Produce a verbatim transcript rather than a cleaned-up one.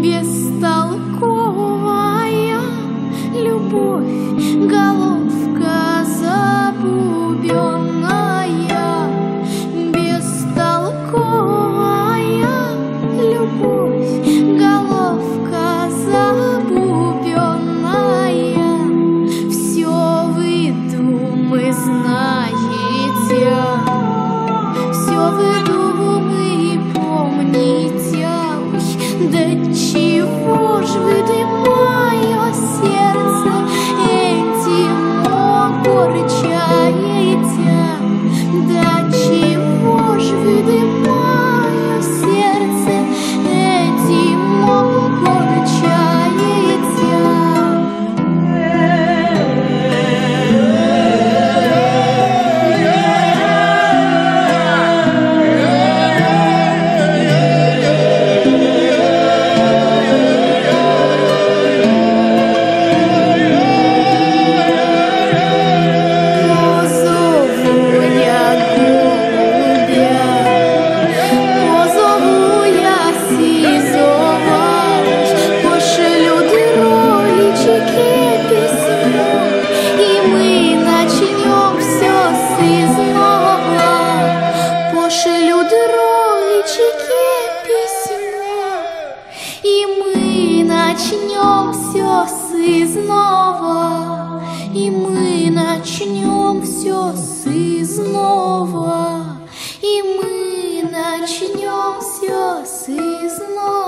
бестолковая любовь, головка забубенная, бестолковая любовь, головка забубенная. Все вы, думы, знаете, все вы, думы, помните, да чего ж вы, ты мое сердце этим огорчаете? Да чего ж вы, ты мое сердце этим огорчаете? Пошлю дроличики письмо, и мы начнем все сызнова, и мы начнем все сызнова, и мы начнем все сызнова.